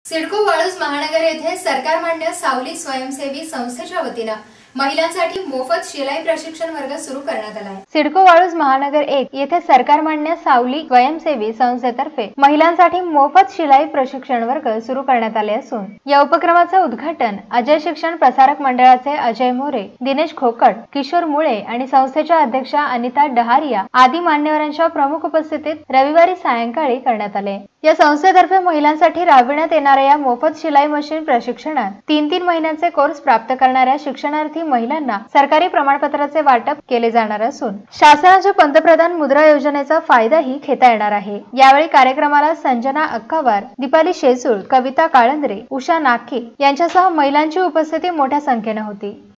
सिडको वाळूज महानगर येथे सरकार मान्य सावली स्वयंसेवी संस्थेच्या वतीने महिलांसाठी मोफत शिलाई प्रशिक्षण वर्ग सुरू करण्यात आला आहे। सिडको वाळूज महानगर 1 येथे सरकार मान्य सावली स्वयंसेवी संस्थेतर्फे महिलांसाठी मोफत शिलाई प्रशिक्षण वर्ग सुरू करण्यात आले असून या उपक्रमाचे उद्घाटन अजय शिक्षण प्रसारक मंडळाचे अजय मोरे, दिनेश खोकट, किशोर मुळे आणि संस्थेच्या अध्यक्षा अनिता डहारिया आदी मान्यवरांच्या प्रमुख उपस्थितीत रविवारी सायंकाळी करण्यात आले। या संस्थेतर्फे महिलांसाठी राबविण्यात येणाऱ्या या मोफत शिलाई मशीन प्रशिक्षणात 3 महिन्यांचे कोर्स प्राप्त करणाऱ्या शिक्षणार्थी महिलांना सरकारी प्रमाणपत्राचे वाटप केले जाणार असून शासनाच्या पंतप्रधान मुद्रा योजनेचा फायदाही घेता येणार आहे। यावेळी कार्यक्रमाला संजना अक्कावार, दीपाली शेजूळ, कविता काळंद्रे, उषा नाके यांच्यासह महिलांची उपस्थिती मोठ्या संख्येने होती।